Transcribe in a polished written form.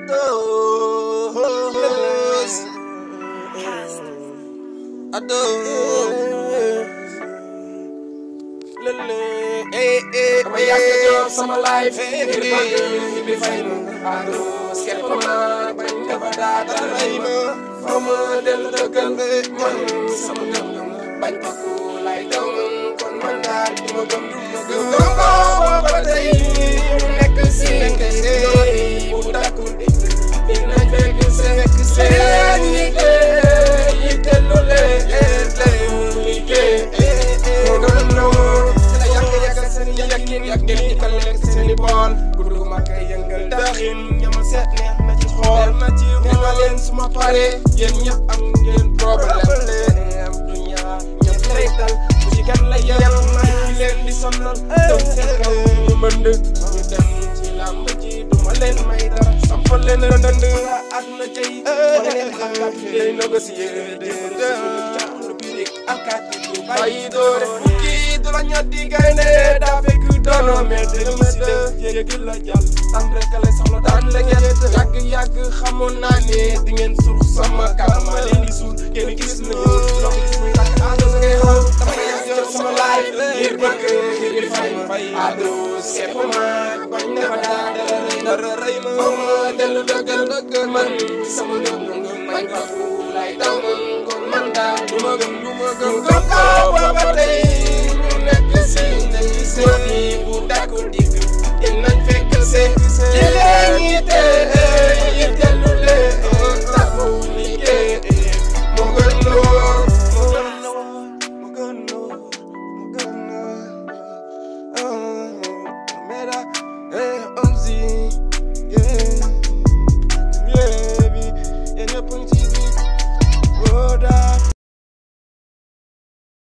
Dama yàgg job sama life ngir bëgg bi fay ma skepp ma bañ dafa daatal rey ma fa ma dellu dëggal man sama ngëm bañ ko ku lay daw kon man daal du ma gëm ko ba tey ñu nekk si bu takkul dina fekk seen yitte lu leen liggéey moo gën a wóor yàggeen ñi ka lekk seeni bool guddu ma kay yëngal daxin ñama seet neex na ci xool nee na leen suma pare yéen ñëpp am ngeen problème du ñaar ñëpp lay dal bu ci kan la yem ñu leen di sonal doon seen kaw ñu mënd ñu dem ci làmb ji duma leen may dara sampal leen dënd àdduna jëy ma leen alkaat day négocier lu birik alkaat du bàyyi doore kii du la ñat di gaynde daa fekk doono mais dëgg si def yéegi la jàll tan rek lay soxla daan la ñett yàgg xamoon naa ne di ngeen suux sama kanam ma leen di suul ngeen gis nañu loxo ci muy rakk ado sa ngay xaw dama yàgg yor sama life ngir bëgg ngir fay ado sepp ma bañ dafa dara rëy ma dellu dëggal man sama ngëm bañ ko fu lay daw kon man daal du ma gëm ko ba tey ñu nekk si seeni bu dakkul digg dinañ fekk li leen yitte lu leen taxu liggéey moo gën a wóor moo gën a wóor mera Omzi